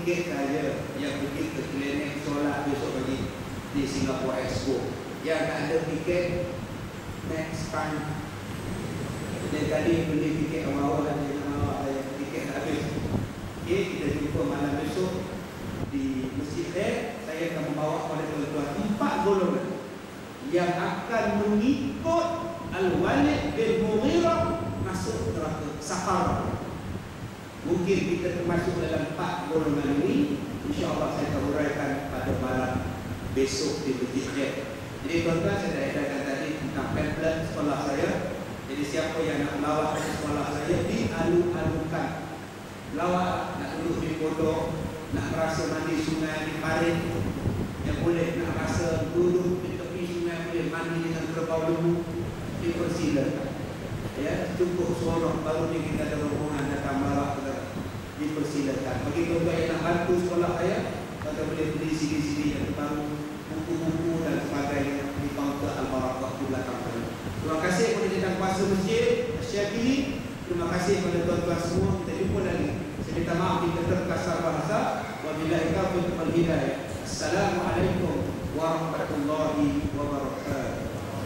tiket saja yang pergi ke klinik solat besok pagi di Singapore Expo. Yang tak ada tiket next time. Dia tadi beli tiket awal dan dia nak tiket tak habis. Okay, kita jumpa malam besok di Masjid Khair. Saya akan membawa kepada tuan-tuan 4 golongan yang akan mengikut Al-Walid bin Mughirah masuk neraka Saqarah. Mungkin kita termasuk dalam 4 golongan ini. InsyaAllah saya akan uraikan pada malam besok di Masjid Khair. Jadi tuan-tuan, saya dah edarkan tadi tentang pamphlet sekolah saya. Jadi siapa yang nak melawat ke sekolah saya, dialu-alukan. Lawat, nak duduk di pondok, nak merasa mandi sungai di parit, yang boleh nak rasa duduk di tepi sungai, boleh mandi dengan kerbau lembu, dipersilakan. Ya, cukup seorang baru ni kita ada rombongan datang melawat, dipersilakan. Bagi tuan-tuan yang nak bantu sekolah saya, kita boleh beli CD-CD yang terbaru, buku-buku dan sebagainya di kaunter Al-Barakah di belakang sana. Terima kasih kepada Jendang Kuasa Masjid Syakiri. Terima kasih kepada tuan-tuan semua. Kita jumpa lagi. Saya minta maaf jika terkasar bahasa. Wabillahi taufiq wal hidayah. Assalamualaikum warahmatullahi wabarakatuh.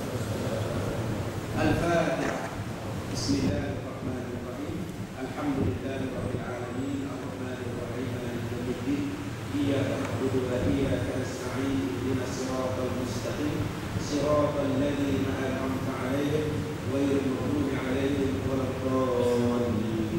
Al-Fatihah. Bismillahirrahmanirrahim. Alhamdulillahirabbil alamin. Arrahmanir rahim. Maliki yaumiddin. Iyyaka na'budu wa iyyaka nasta'in. Ihdinas siratal mustaqim. Siratal ladzina an'amta 'alaihim ghairil maghdubi 'alaihim waladdallin.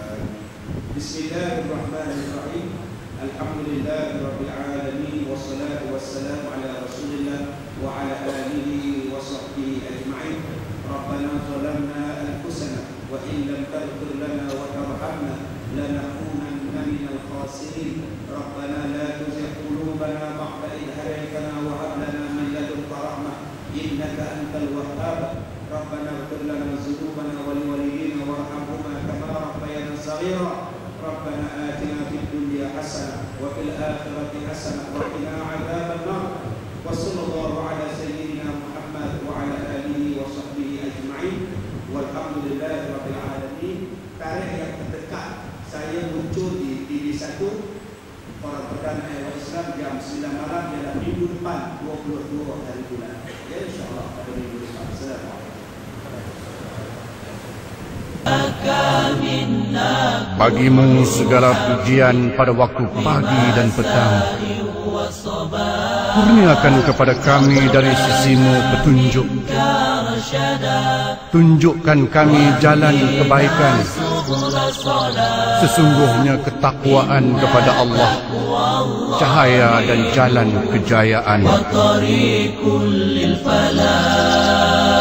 Bismillahirrahmanirrahim. Alhamdulillahirabbil alamin wassalatu wassalamu ala Rasulillah wa ala alihi wa sahbihi ajma'in. Rabbana zalamna anfusana wa in lam taghfir lana wa tarhamna lanakunanna minal khasirin. Rabbana la tuzigh qulubana ba'da idh hadaytana wa hab lana min ladunka rahmah innaka antal wahhab. Rabbana ighfir lana dhunubana wa liwalidina warhamhuma kama rabbayana shaghira. Rabbana atina fid dunya hasanah wa fil akhirati hasanah wa qina adzaban nar. Wa sallallahu ala sayyidina Muhammad wa ala alihi wa sahbihi ajma'in. Walhamdulillahi rabbil alamin. Tarikh yang terdekat saya muncul di TV1 Orang Perdana Ehwal Islam jam 9 malam ialah minggu depan 22 hari bulan. Ya, insyaAllah pada minggu depan. Assalamualaikum. Bagimu segala pujian pada waktu pagi dan petang. Kurniakan kepada kami dari sisimu petunjuk. Tunjukkan kami jalan kebaikan. Sesungguhnya ketakwaan kepada Allah cahaya dan jalan kejayaan.